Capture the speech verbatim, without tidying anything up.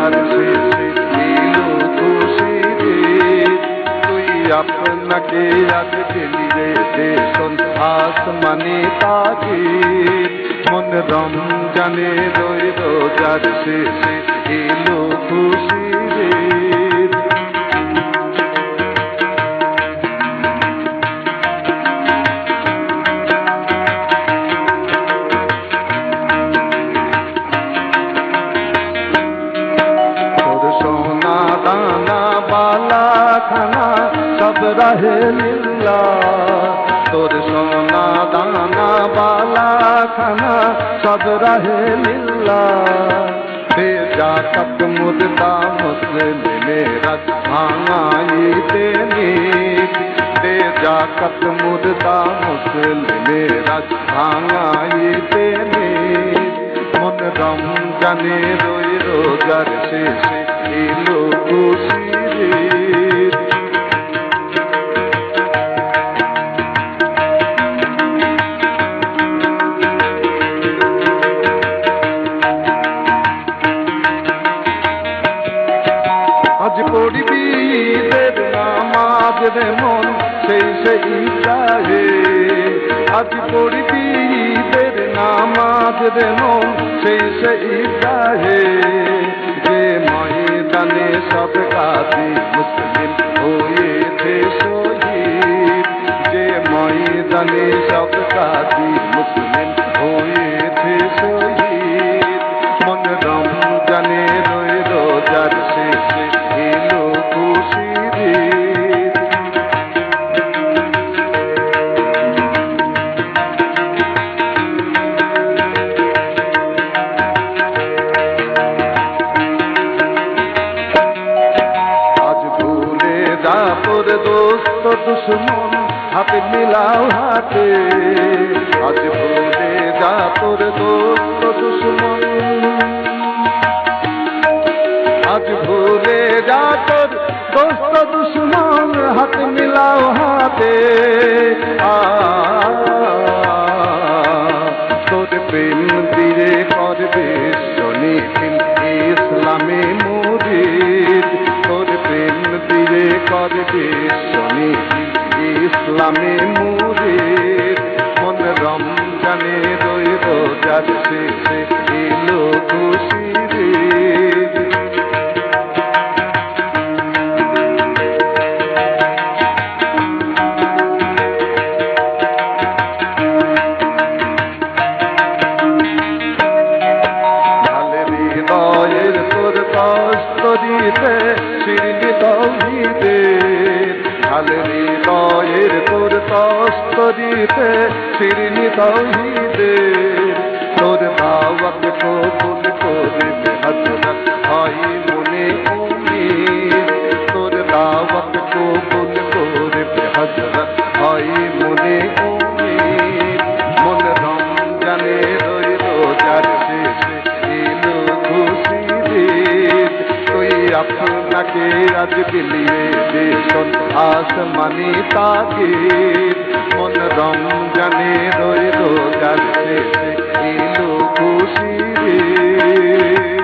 রোজার শেষে এলো খুশির তুই আপনাকে আজ পেলি রে দেশন আসমানে তাগির মন রমজানে রই রোজার শেষে এলো খুশির सब रहे लीला तोर सोना दाना बाला खाना सब रहे लीला बेजा कप मुद्दा मुस्लिम रस भांगाई तेनी बेजा कप मुद्दा मुस्लिम रस भांगाई तेनी मन रमजाने रोई रोजार शेषे एलो खुशिर আজ পড়বি ঈদের নামাজ রে মন সেই সেই চাহে আজ পড়বি ঈদের নামাজ রে মন সেই সেই চাহে যে ময়দানে সব কাজী মুসলিম হয়েছে শহীদ যে ময়দানে সব কাজী মুসলিম হয়েছে শহীদ মন রমজানে রই রোজার শেষে এলো খুশির আজ ভুলে যা তোর দোস্ত দুশ্মন হাতে মিলাও হাতে আজ ভুলে যা তোর দোস্ত দুশ্মন আজ ভুলে যা তোর দোস্ত দুশ্মন হাত মিলাও হাতে তোর প্রেম দিয়ে করবে শনিফিল ইসলামে মুরিদ তোর প্রেম দিয়ে করবে শনিফিল ইসলামে মুরিদ মন রমজানে রই রোজার শেষে এলো খুশির দিতে শিরনি তৌহিদের ঢালে হৃদয়ের তোর কষ্ট দিতে শিরনি তৌহিদের তোর দাওয়াত কবুল করবে হযরত হয় মনে উম্মীদ তোর দাওয়াত কবুল করবে হযরত হয় মনে উম্মীদ মন রমজানে রই রোজার শেষে এলো খুশির তুই আপনাকে আজ বিলিয়ে দেশন আসমানি তাগির মন রমজানে রই রোজার শেষে এলো খুশির